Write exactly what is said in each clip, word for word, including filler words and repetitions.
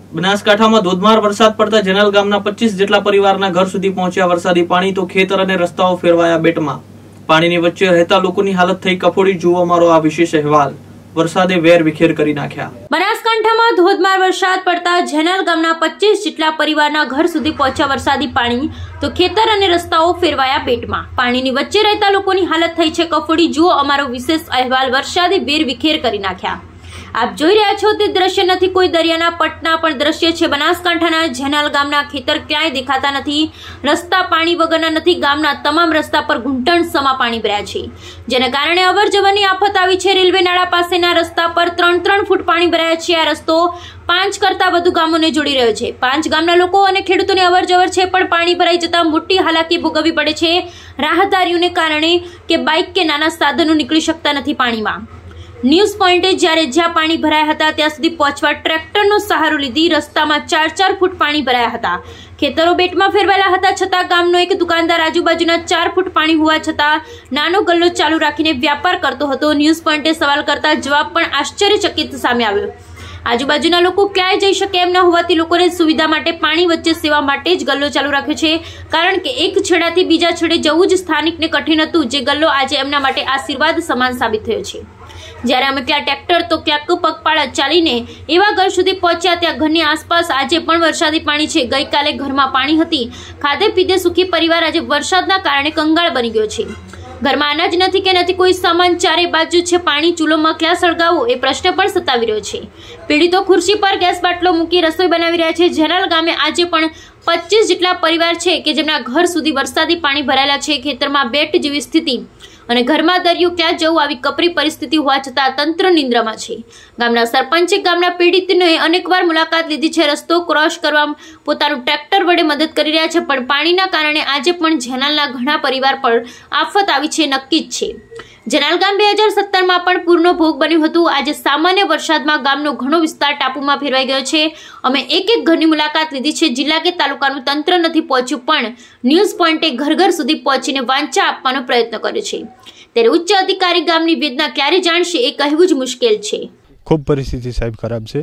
બનાસકાંઠામાં ધોધમાર વરસાદ પડતા જેનલ ગામના પચીસ જેટલા પરિવારના ઘર સુધી પહોંચ્યા વરસાદી પાણી તો ખેતર અને રસ્તાઓ ફેરવાયા બેટમાં। પાણીની વચ્ચે રહેતા લોકોની હાલત થઈ કફોડી। જુઓ મારો આ વિશેષ અહેવાલ। વરસાદે વેર વિખેર કરી નાખ્યા। બનાસકાંઠામાં ધોધમાર વરસાદ પડતા જેનલ ગામના પચીસ જેટલા પરિવારના ઘર સુધી પહોંચ્યા વરસાદી પાણી તો ખેતર અને રસ્તાઓ ફેરવાયા બેટમાં। પાણીની વચ્ચે રહેતા લોકોની હાલત થઈ છે કફોડી। જુઓ અમારો વિશેષ અહેવાલ। વરસાદે વેર વિખેર કરી નાખ્યા। आप જોઈ રહ્યા છો તે દ્રશ્ય નથી કોઈ દરિયાના પટના પણ દ્રશ્ય છે। બનાસકાંઠાના જેનલ ગામના ખેતર ક્યાંય દેખાતા નથી। રસ્તા પાણી વગરના નથી। ગામના તમામ રસ્તા પર ઘૂંટણ સમા પાણી ભર્યા છે, જેને કારણે અવરજવરની આફત આવી છે। રેલવે નાળા પાસેના રસ્તા પર ત્રણ ત્રણ ફૂટ પાણી ભરાયા છે। આ રસ્તો પાંચ કરતા વધુ ગામોને જોડી રહ્યો છે। પાંચ ગામના લોકો અને ખેડૂતોની અવરજવર છે, પણ પાણી ભરાઈ જતા મોટી હાલાકી ભોગવવી પડે છે રાહદારીઓને, કારણે કે બાઇક કે નાના સાધનો નીકળી શકતા નથી પાણીમાં। ન્યૂઝ પોઈન્ટે જ્યારે જ્યાં પાણી ભરાયા હતા ત્યાં સુધી પહોંચવા ટ્રેક્ટરનો સહારો લીધી રસ્તામાં ચાર ચાર ફૂટ પાણી ભરાયા હતા। ખેતરો બેટમાં ફેરવાયેલા હતા, છતાં ગામનો એક દુકાનદાર આજુબાજુના ચાર ફૂટ પાણી હોવા છતાં નાનો ગલ્લો ચાલુ રાખીને વ્યાપાર કરતો હતો। ન્યૂઝ પોઈન્ટે સવાલ કરતા જવાબ પણ આશ્ચર્યચકિત સામે આવ્યો। આજુબાજુના લોકો ક્યાંય જઈ શકે એમ ન હોવાથી લોકોને સુવિધા માટે પાણી વચ્ચે સેવા માટે જ ગલ્લો ચાલુ રાખ્યો છે, કારણ કે એક છેડાથી બીજા છેડે જવું જ સ્થાનિકને કઠિન હતું, જે ગલ્લો આજે એમના માટે આશીર્વાદ સમાન સાબિત થયો છે। જ્યારે અમે ક્યાં ટ્રેક્ટર તો ક્યાંક પગપાળા ચાલીને એવા ઘર સુધી પહોંચ્યા ત્યાં ઘરની આસપાસ આજે પણ વરસાદી પાણી છે। ગઈકાલે ઘરમાં પાણી હતી। ખાધે પીધે સુખી પરિવાર આજે વરસાદના કારણે કંગાળ બની ગયો છે। ઘરમાં અનાજ નથી કે નથી કોઈ સામાન, ચારે બાજુ છે પાણી। ચૂલોમાં ક્યાં સળગાવો એ પ્રશ્ન પણ સતાવી રહ્યો છે। પીડિતો ખુરશી પર ગેસ બાટલો મૂકી રસોઈ બનાવી રહ્યા છે। જેનલ ગામે આજે પણ પચીસ જેટલા પરિવાર છે કે જેમના ઘર સુધી વરસાદી પાણી ભરાયેલા છે। ખેતરમાં બેટ જેવી સ્થિતિ અને ઘરમાં દરિયો ક્યાં જવું આવી કપરી પરિસ્થિતિ હોવા છતાં તંત્ર નિંદ્રામાં છે। ગામના સરપંચે ગામના પીડિતને અનેકવાર મુલાકાત લીધી છે। રસ્તો ક્રોસ કરવા પોતાનું ટ્રેક્ટર વડે મદદ કરી રહ્યા છે, પણ પાણીના કારણે આજે પણ જેનલના ઘણા પરિવાર પર આફત આવી છે નક્કી જ છે। જેનલ ગામ બે હજાર સત્તરમાં પણ પૂરનો ભોગ બન્યું હતું। આજે સામાન્ય વરસાદમાં ગામનો ઘણો વિસ્તાર ટાપુમાં ફેરવાઈ ગયો છે। અમે એક એક ઘરની મુલાકાત લીધી છે। જિલ્લા કે તાલુકાનું તંત્ર નથી પહોંચ્યું, પણ ન્યૂઝ પોઈન્ટે ઘર ઘર સુધી પહોંચીને વાંચા આપવાનો પ્રયત્ન કર્યો છે। ત્યારે ઉચ્ચ અધિકારી ગામની વેદના ક્યારે જાણશે એ કહેવું જ મુશ્કેલ છે। ખૂબ પરિસ્થિતિ સાહેબ ખરાબ છે।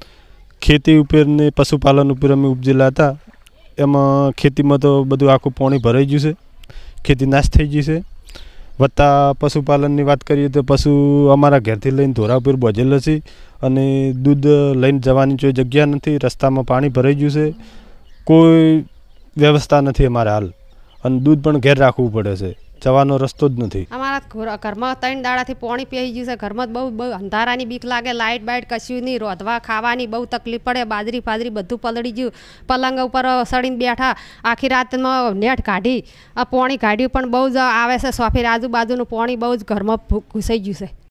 ખેતી ઉપર ને પશુપાલન ઉપર અમે ઉપજેલા હતા, એમાં ખેતીમાં તો બધું આખું પાણી ભરાઈ ગયું છે, ખેતી નાશ થઈ ગઈ છે। વત્તા પશુપાલનની વાત કરીએ તો પશુ અમારા ઘરથી લઈને ધોરા ઉપર બોજેલા છે અને દૂધ લઈને જવાની કોઈ જગ્યા નથી। રસ્તામાં પાણી ભરાઈ ગયું છે, કોઈ વ્યવસ્થા નથી અમારે હાલ, અને દૂધ પણ ઘેર રાખવું પડે છે, જવાનો રસ્તો જ નથી। અમારા ઘરમાં ત્રણ દાડાથી પાણી પી ગયું છે। ઘરમાં બહુ બહુ અંધારાની બીક લાગે, લાઇટ બાઇટ કશું નહીં, રોધવા ખાવાની બહુ તકલીફ પડે। બાજરી ફાજરી બધું પલળી ગયું, પલંગ ઉપર સડીને બેઠા આખી રાતમાં નેટ કાઢી, આ પાણી કાઢ્યું પણ બહુ જ આવે છે। સોફેર આજુબાજુનું પાણી બહુ જ ઘરમાં ઘૂસાઈ ગયું છે।